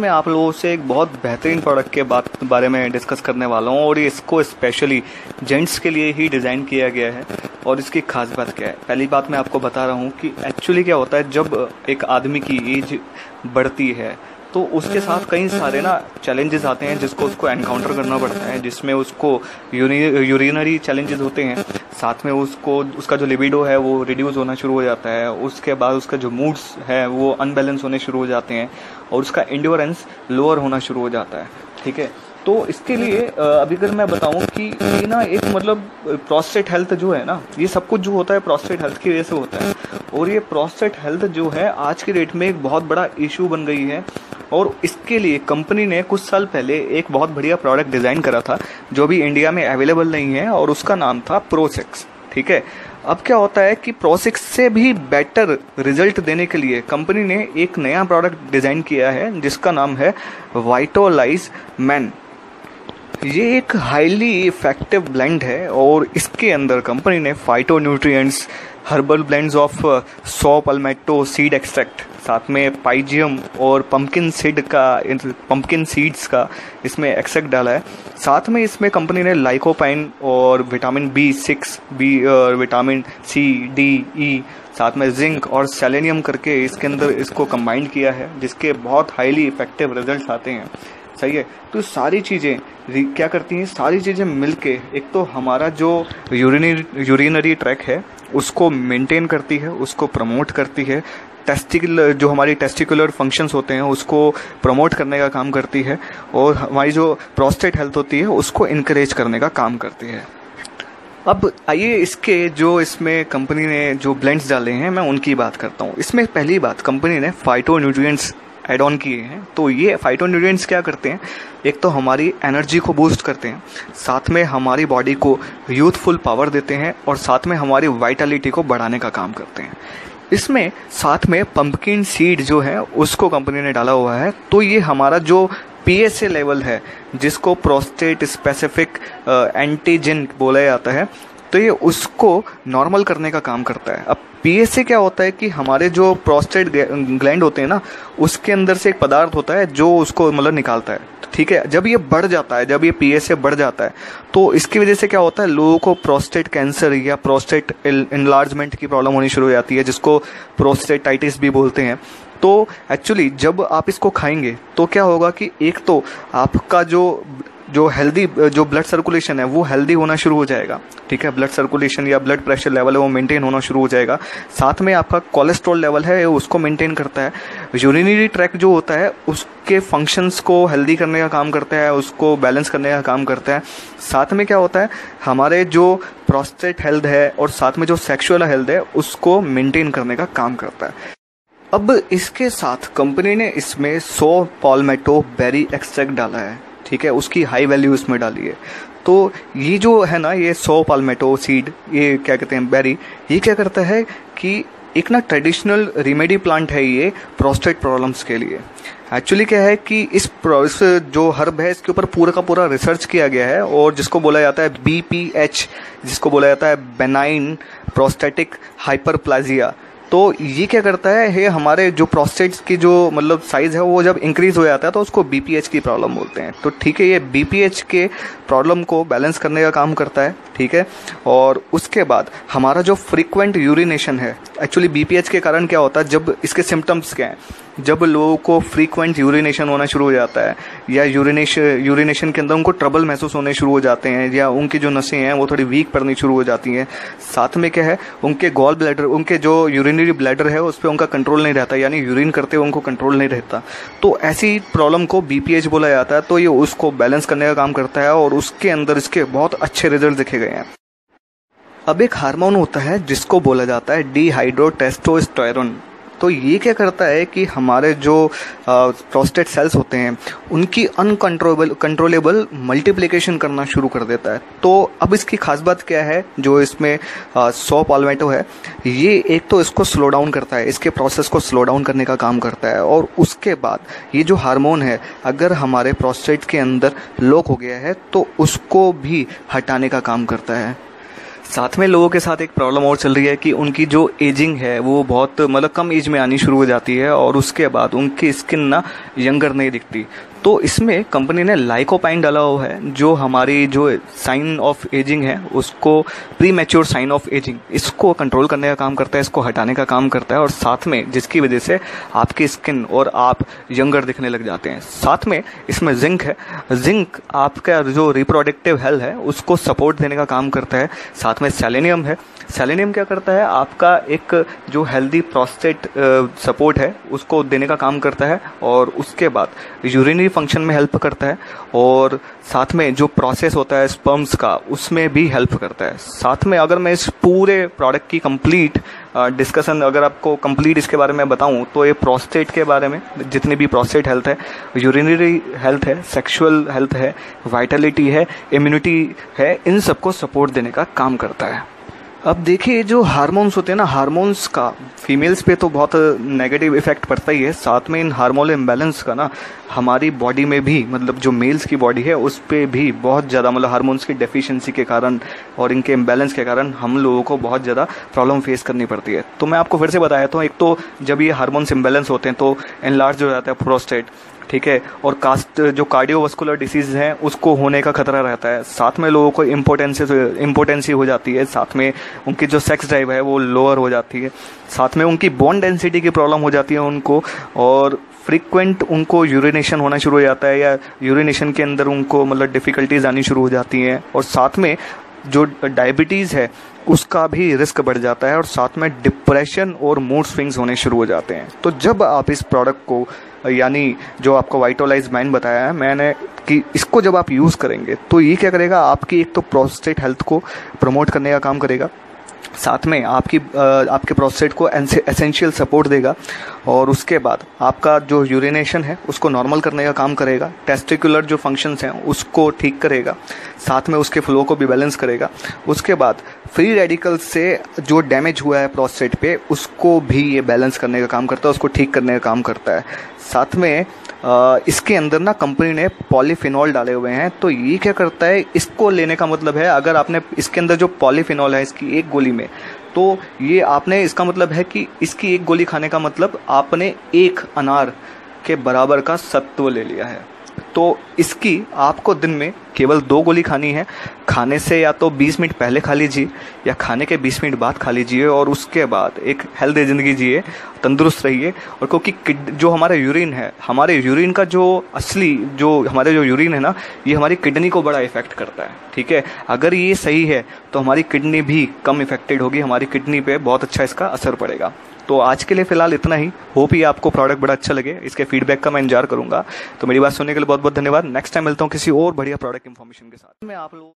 मैं आप लोगों से एक बहुत बेहतरीन प्रोडक्ट के बारे में डिस्कस करने वाला हूँ और इसको स्पेशली जेंट्स के लिए ही डिज़ाइन किया गया है। और इसकी खास बात क्या है, पहली बात मैं आपको बता रहा हूँ कि एक्चुअली क्या होता है, जब एक आदमी की एज बढ़ती है तो उसके साथ कई सारे चैलेंजेस आते हैं जिसको उसको एनकाउंटर करना पड़ता है, जिसमें उसको यूरिनरी चैलेंजेस होते हैं, साथ में उसको उसका जो लिबिडो है वो रिड्यूस होना शुरू हो जाता है, उसके बाद उसका जो मूड्स है वो अनबैलेंस होने शुरू हो जाते हैं और उसका एंड्योरेंस लोअर होना शुरू हो जाता है। ठीक है, तो इसके लिए अभी अगर मैं बताऊं कि ये एक प्रोस्टेट हेल्थ जो है ये सब कुछ जो होता है प्रोस्टेट हेल्थ की वजह से होता है। और ये प्रोस्टेट हेल्थ जो है आज के डेट में एक बहुत बड़ा इशू बन गई है और इसके लिए कंपनी ने कुछ साल पहले एक बहुत बढ़िया प्रोडक्ट डिज़ाइन करा था जो भी इंडिया में अवेलेबल नहीं है और उसका नाम था प्रोसेक्स। ठीक है, अब क्या होता है कि प्रोसेक्स से भी बेटर रिजल्ट देने के लिए कंपनी ने एक नया प्रोडक्ट डिज़ाइन किया है जिसका नाम है विटोलाइज मैन। ये एक हाईली इफेक्टिव ब्लेंड है और इसके अंदर कंपनी ने phytonutrients, herbal blends of saw palmetto seed extract, साथ में pygeum और पंपकिन सीड्स का इसमें एक्सट्रैक्ट डाला है। साथ में इसमें कंपनी ने लाइकोपाइन और vitamin B6 vitamin C D E, साथ में जिंक और सेलेनियम करके इसके अंदर इसको कंबाइंड किया है, जिसके बहुत हाईली इफेक्टिव रिजल्ट्स आते हैं। सही है, तो सारी चीज़ें क्या करती हैं, सारी चीज़ें मिलके एक तो हमारा जो यूरिनरी ट्रैक है उसको मेंटेन करती है, उसको प्रमोट करती है, जो हमारी टेस्टिकुलर फंक्शंस होते हैं उसको प्रमोट करने का काम करती है और हमारी जो प्रोस्टेट हेल्थ होती है उसको इनकरेज करने का काम करती है। अब आइए इसमें कंपनी ने जो ब्लेंड्स डाले हैं मैं उनकी बात करता हूँ। इसमें पहली बात, कंपनी ने फाइटो न्यूट्रिएंट्स एड ऑन किए हैं। तो ये फाइटो न्यूट्रिएंट्स क्या करते हैं, एक तो हमारी एनर्जी को बूस्ट करते हैं, साथ में हमारी बॉडी को यूथफुल पावर देते हैं और साथ में हमारी वाइटलिटी को बढ़ाने का काम करते हैं। इसमें साथ में पंपकिन सीड जो है उसको कंपनी ने डाला हुआ है। तो ये हमारा जो PSA लेवल है जिसको प्रोस्टेट स्पेसिफिक एंटीजन बोला जाता है, तो ये उसको नॉर्मल करने का काम करता है। अब PSA क्या होता है कि हमारे जो प्रोस्टेट ग्लैंड होते हैं उसके अंदर से एक पदार्थ होता है जो उसको निकालता है। ठीक है, जब ये बढ़ जाता है, जब ये PSA बढ़ जाता है तो इसकी वजह से क्या होता है, लोगों को प्रोस्टेट कैंसर या प्रोस्टेट इनलार्जमेंट की प्रॉब्लम होनी शुरू हो जाती है, जिसको प्रोस्टेटाइटिस भी बोलते हैं। तो एक्चुअली जब आप इसको खाएंगे तो क्या होगा कि एक तो आपका जो हेल्दी जो ब्लड सर्कुलेशन है वो हेल्दी होना शुरू हो जाएगा। ठीक है, ब्लड सर्कुलेशन या ब्लड प्रेशर लेवल है वो मेंटेन होना शुरू हो जाएगा। साथ में आपका कोलेस्ट्रॉल लेवल है उसको मेंटेन करता है। यूरिनरी ट्रैक्ट जो होता है उसके फंक्शंस को हेल्दी करने का काम करता है, उसको बैलेंस करने का काम करता है। साथ में क्या होता है, हमारे जो प्रोस्टेट हेल्थ है और साथ में जो सेक्सुअल हेल्थ है उसको मेंटेन करने का काम करता है। अब इसके साथ कंपनी ने इसमें 100 palmetto बेरी एक्सट्रैक्ट डाला है। ठीक है, उसकी हाई वैल्यू इसमें डाली है। तो ये जो है ये 100 palmetto सीड, ये क्या कहते हैं बेरी, ये क्या करता है कि एक ट्रेडिशनल रेमेडी प्लांट है ये प्रोस्टेट प्रॉब्लम्स के लिए। एक्चुअली क्या है कि इस जो हर्ब है इसके ऊपर पूरा का पूरा रिसर्च किया गया है और जिसको बोला जाता है BPH, जिसको बोला जाता है बेनाइन प्रोस्टेटिक हाइपरप्लाजिया। तो ये क्या करता है, ये हमारे जो प्रोस्टेट्स की जो साइज है वो जब इंक्रीज हो जाता है तो उसको BPH की प्रॉब्लम बोलते हैं। तो ठीक है, ये BPH के प्रॉब्लम को बैलेंस करने का काम करता है। ठीक है, और उसके बाद हमारा जो फ्रीक्वेंट यूरिनेशन है, एक्चुअली BPH के कारण क्या होता है, जब इसके सिम्टम्स क्या हैं, जब लोगों को फ्रीक्वेंट यूरिनेशन होना शुरू हो जाता है या यूरिनेशन के अंदर उनको ट्रबल महसूस होने शुरू हो जाते हैं या उनकी जो नसें हैं वो थोड़ी वीक पड़नी शुरू हो जाती हैं। साथ में क्या है, उनके गॉल ब्लैडर, उनके जो यूरिनरी ब्लैडर है उस पर उनका कंट्रोल नहीं रहता, यानी यूरिन करते हुए उनको कंट्रोल नहीं रहता। तो ऐसी प्रॉब्लम को BPH बोला जाता है। तो ये उसको बैलेंस करने का काम करता है और उसके अंदर इसके बहुत अच्छे रिजल्ट देखे गए हैं। अब एक हार्मोन होता है जिसको बोला जाता है डिहाइड्रोटेस्टोस्टेरोन। तो ये क्या करता है कि हमारे जो प्रोस्टेट सेल्स होते हैं उनकी कंट्रोलेबल मल्टीप्लिकेशन करना शुरू कर देता है। तो अब इसकी खास बात क्या है, जो इसमें 100 palmetto है, ये एक तो इसको स्लो डाउन करता है, इसके प्रोसेस को स्लो डाउन करने का काम करता है। और उसके बाद ये जो हार्मोन है अगर हमारे प्रोस्टेट के अंदर लॉक हो गया है तो उसको भी हटाने का काम करता है। साथ में लोगों के साथ एक प्रॉब्लम और चल रही है कि उनकी जो एजिंग है वो बहुत मतलब कम एज में आनी शुरू हो जाती है और उसके बाद उनकी स्किन ना यंगर नहीं दिखती। तो इसमें कंपनी ने लाइकोपाइन डाला हुआ है जो हमारी जो साइन ऑफ एजिंग है उसको, premature sign of ageing, इसको कंट्रोल करने का काम करता है, इसको हटाने का काम करता है और साथ में जिसकी वजह से आपकी स्किन और आप यंगर दिखने लग जाते हैं। साथ में इसमें जिंक है। जिंक आपका जो रिप्रोडक्टिव हेल्थ है उसको सपोर्ट देने का काम करता है। साथ में सेलेनियम है। सेलेनियम क्या करता है, आपका एक जो हेल्दी प्रोस्टेट सपोर्ट है उसको देने का काम करता है और उसके बाद यूरिनरी फंक्शन में हेल्प करता है और साथ में जो प्रोसेस होता है स्पर्म्स का उसमें भी हेल्प करता है। साथ में अगर मैं इस पूरे प्रोडक्ट की कंप्लीट डिस्कशन अगर आपको कंप्लीट इसके बारे में बताऊं तो ये प्रोस्टेट के बारे में जितनी भी प्रोस्टेट हेल्थ है, यूरिनरी हेल्थ है, सेक्सुअल हेल्थ है, वाइटलिटी है, इम्यूनिटी है, इन सबको सपोर्ट देने का काम करता है। अब देखिए जो हार्मोन्स होते हैं ना, हार्मोन्स का फीमेल्स पे तो बहुत नेगेटिव इफेक्ट पड़ता ही है। साथ में इन हार्मोनल इम्बैलेंस का ना हमारी बॉडी में भी, मतलब जो मेल्स की बॉडी है उस पे भी बहुत ज़्यादा, मतलब हार्मोन्स की डेफिशिएंसी के कारण और इनके इम्बैलेंस के कारण हम लोगों को बहुत ज़्यादा प्रॉब्लम फेस करनी पड़ती है। तो मैं आपको फिर से बताया तो एक तो जब ये हार्मोन्स इम्बैलेंस होते हैं तो एनलार्ज हो जाता है प्रोस्टेट, ठीक है, और जो कार्डियोवास्कुलर डिसीज हैं उसको होने का खतरा रहता है। साथ में लोगों को इम्पोर्टेंसी हो जाती है। साथ में उनकी जो सेक्स ड्राइव है वो लोअर हो जाती है। साथ में उनकी बोन डेंसिटी की प्रॉब्लम हो जाती है उनको, और फ्रीक्वेंट उनको यूरिनेशन होना शुरू हो जाता है या यूरिनेशन के अंदर उनको मतलब डिफ़िकल्टीज आनी शुरू हो जाती हैं। और साथ में जो डायबिटीज़ है उसका भी रिस्क बढ़ जाता है और साथ में डिप्रेशन और मूड स्विंग्स होने शुरू हो जाते हैं। तो जब आप इस प्रोडक्ट को, यानी जो आपको वाइटोलाइज मैन बताया है मैंने, कि इसको जब आप यूज़ करेंगे तो ये क्या करेगा, आपकी एक तो प्रोस्टेट हेल्थ को प्रमोट करने का काम करेगा, साथ में आपके प्रोस्टेट को एसेंशियल सपोर्ट देगा और उसके बाद आपका जो यूरिनेशन है उसको नॉर्मल करने का काम करेगा, टेस्टिकुलर जो फंक्शंस हैं उसको ठीक करेगा, साथ में उसके फ्लो को भी बैलेंस करेगा। उसके बाद फ्री रेडिकल से जो डैमेज हुआ है प्रोस्टेट पे उसको भी ये बैलेंस करने का काम करता है, उसको ठीक करने का काम करता है। साथ में इसके अंदर ना कंपनी ने पॉलीफिनॉल डाले हुए हैं। तो ये क्या करता है, इसको लेने का मतलब है अगर आपने इसके अंदर जो पॉलीफिनॉल है इसकी एक गोली में, तो ये आपने, इसका मतलब है कि इसकी एक गोली खाने का मतलब आपने एक अनार के बराबर का सत्व ले लिया है। तो इसकी आपको दिन में केवल 2 गोली खानी है। खाने से या तो 20 मिनट पहले खा लीजिए या खाने के 20 मिनट बाद खा लीजिए और उसके बाद एक हेल्दी ज़िंदगी जिए, तंदुरुस्त रहिए। और क्योंकि जो हमारा यूरिन है, हमारे यूरिन का जो असली जो हमारे जो यूरिन है ना, ये हमारी किडनी को बड़ा इफेक्ट करता है, ठीक है। अगर ये सही है तो हमारी किडनी भी कम इफेक्टेड होगी, हमारी किडनी पे बहुत अच्छा इसका असर पड़ेगा। तो आज के लिए फिलहाल इतना ही। होप ये आपको प्रोडक्ट बड़ा अच्छा लगे, इसके फीडबैक का मैं इंतजार करूंगा। तो मेरी बात सुनने के लिए बहुत बहुत धन्यवाद। नेक्स्ट टाइम मिलता हूँ किसी और बढ़िया प्रोडक्ट इन्फॉर्मेशन के साथ। मैं आप लोग